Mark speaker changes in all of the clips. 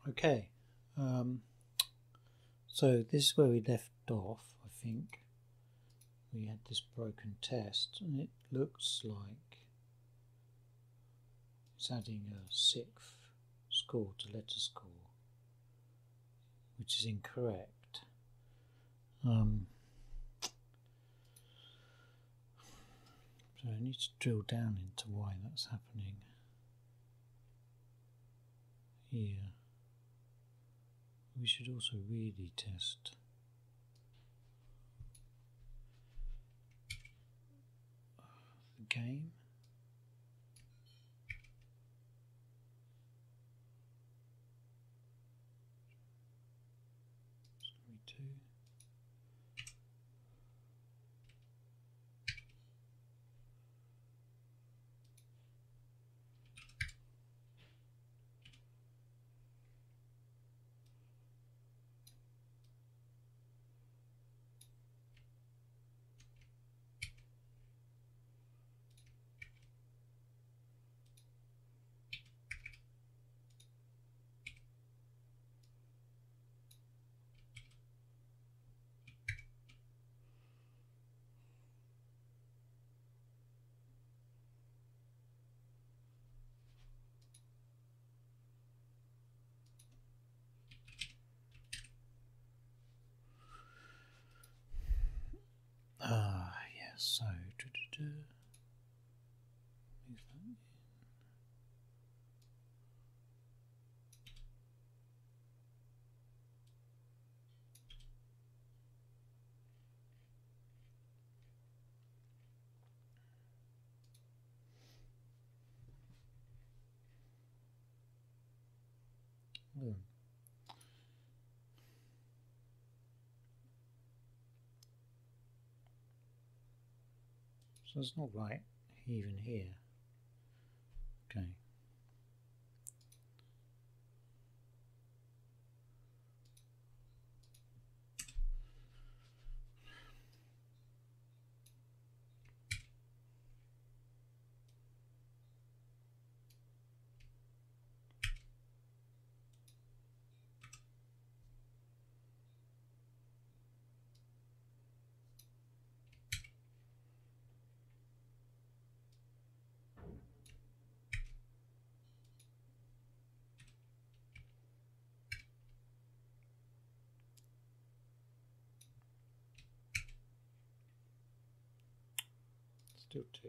Speaker 1: Okay, so this is where we left off. I think we had this broken test, and it looks like it's adding a sixth score to letter score, which is incorrect. So I need to drill down into why that's happening here. We should also really test the game. Story 2. Yes, so move that in. So it's not right even here. Okay. Still 2.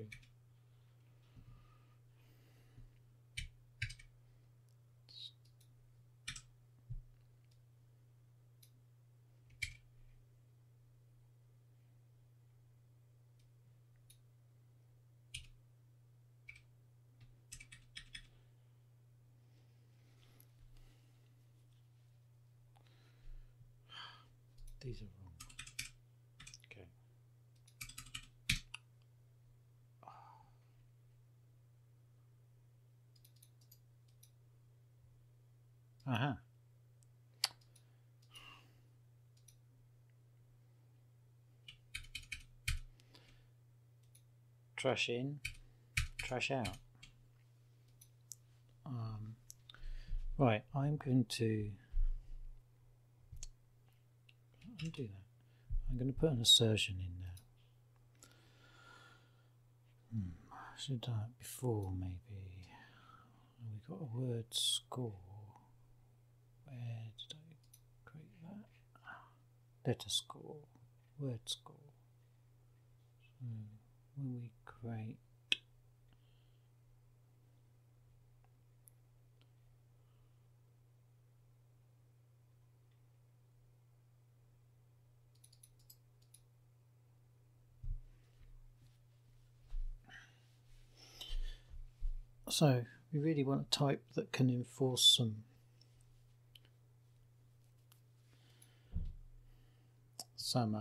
Speaker 1: These are wrong. Okay. Aha. Trash in, trash out. Right, I'm going to undo that. I'm going to put an assertion in there. I should have done it before, maybe. We've got a word score. Where did I create that? Letter score, word score. So when we create so we really want a type that can enforce some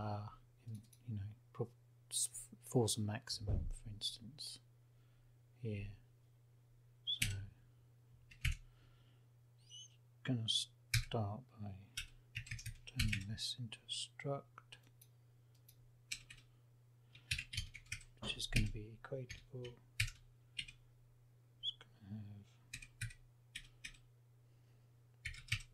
Speaker 1: force a maximum, for instance, here. So I'm going to start by turning this into a struct, which is going to be equatable. It's going to have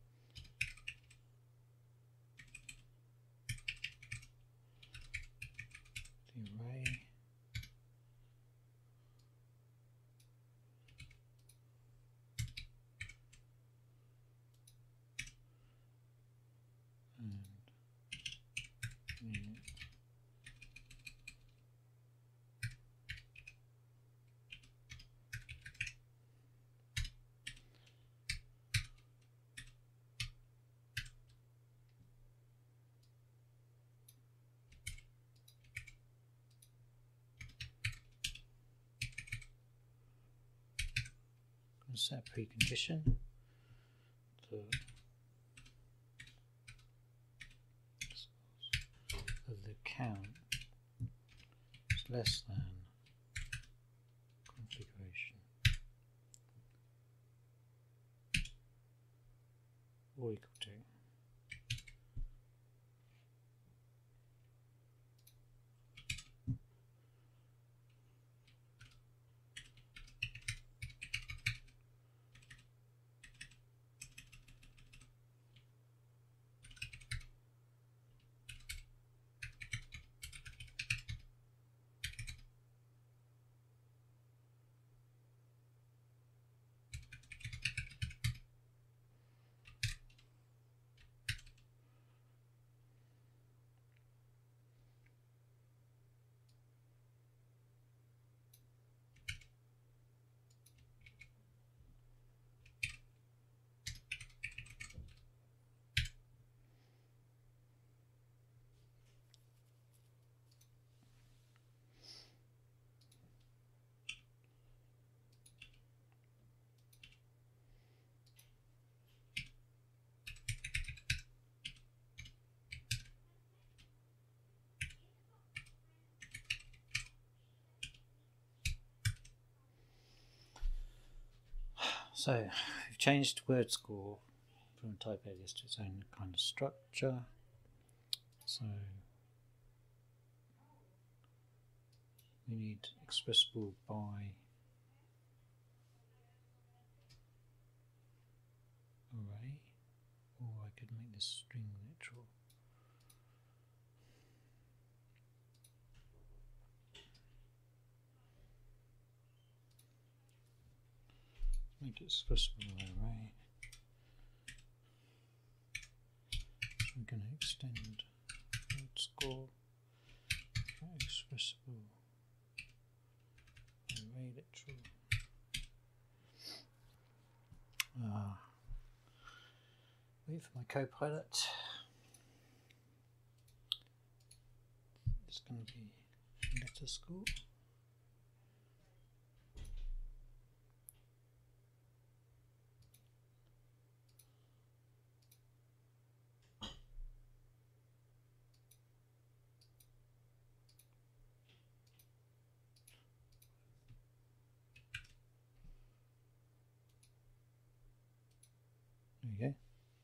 Speaker 1: set a precondition to the count is less than configuration or equal to. So we've changed word score from type alias to its own kind of structure. So we need expressible by array, or I could make this string literal. Make it expressible by array. So I'm going to extend word score for expressible array literal. Wait for my copilot. It's going to be letter score. There you go.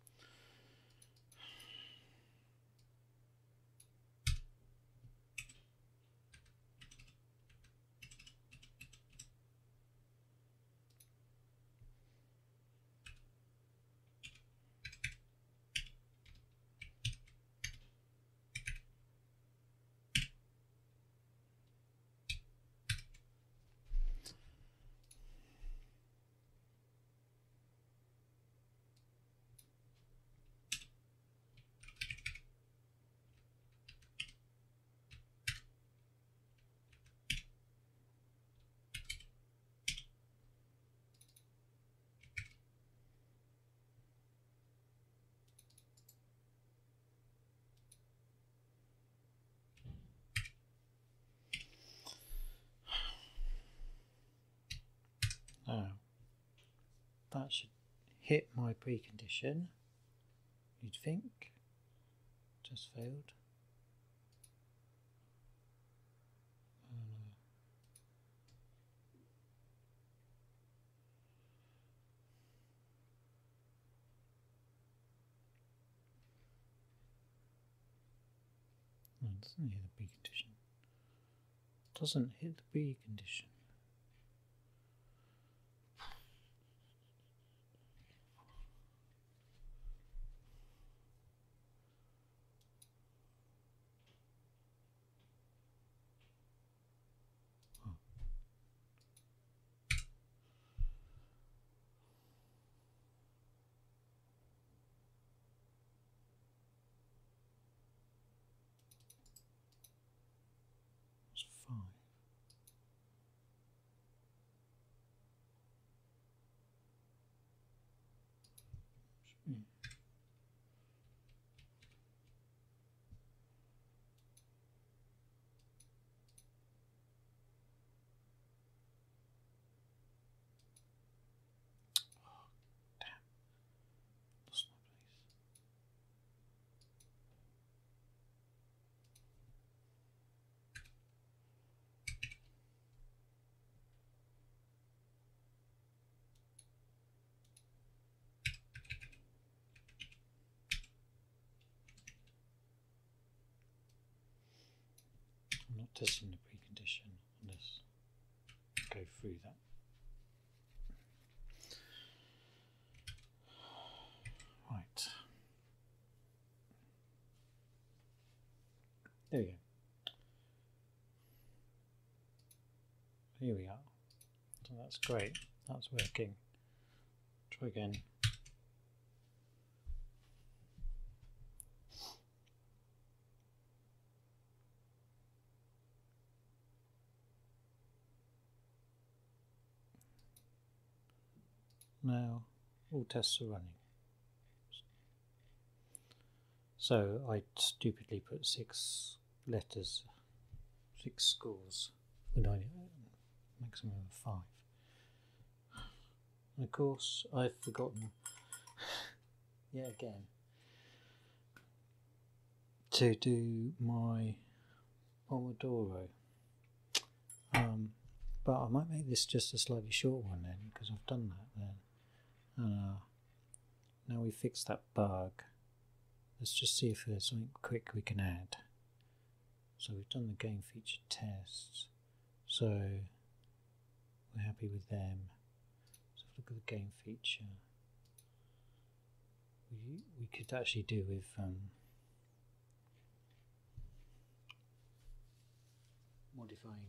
Speaker 1: Now, that should hit my precondition, you'd think. Just failed. No, it doesn't hit the precondition. Doesn't hit the precondition. It's 5. testing the precondition on this. Go through that. Right. There we go. Here we are. So that's great. That's working. Try again. Now all tests are running. So I stupidly put 6 letters, 6 scores, when I maximum of 5. And of course I've forgotten yet again to do my Pomodoro. But I might make this just a slightly short one then, because I've done that then. Now we fixed that bug. Let's just see if there's something quick we can add. So we've done the game feature tests. So we're happy with them. So look at the game feature. We could actually do with modifying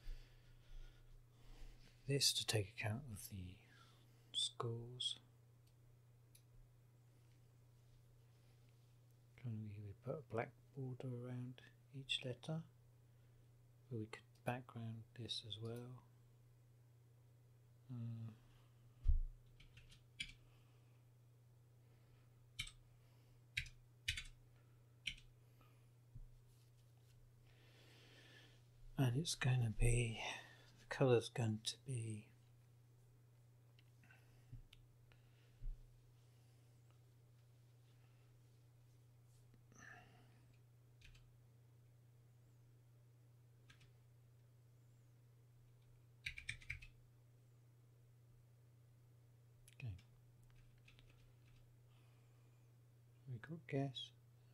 Speaker 1: this to take account of the scores. We put a black border around each letter, but we could background this as well. And it's going to be, the colour's going to be we got guess.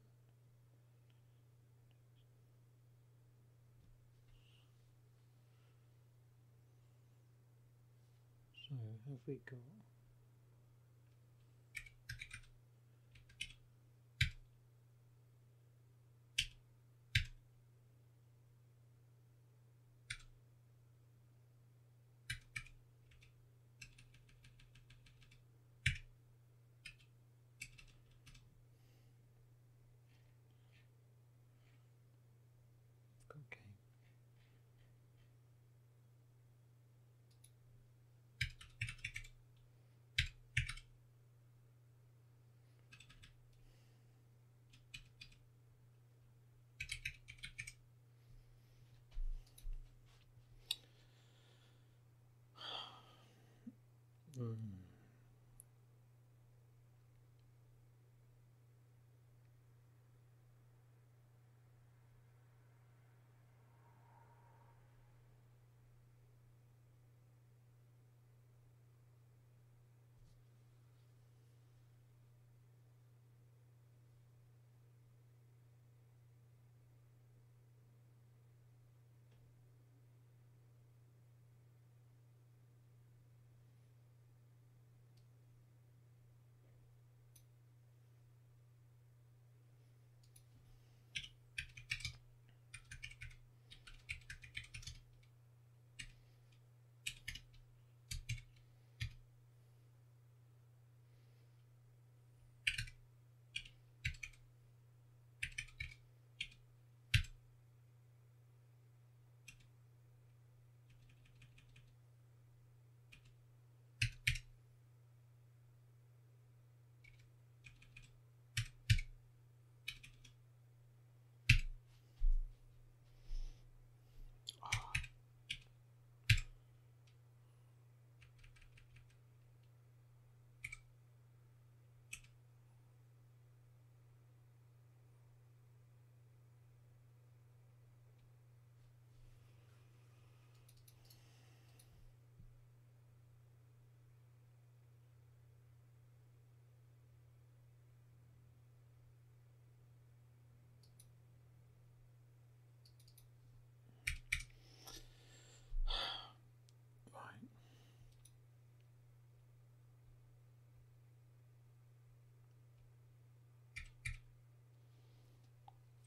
Speaker 1: So have we got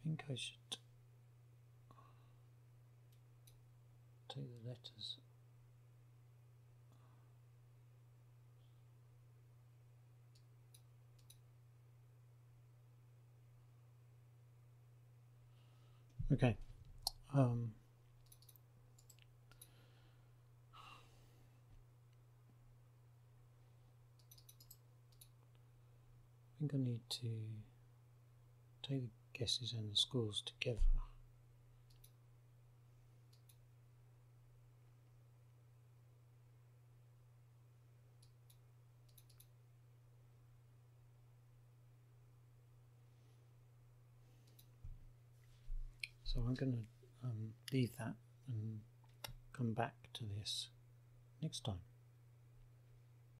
Speaker 1: think I should take the letters. Okay. I think I need to take the guesses and the scores together. So I'm going to leave that and come back to this next time.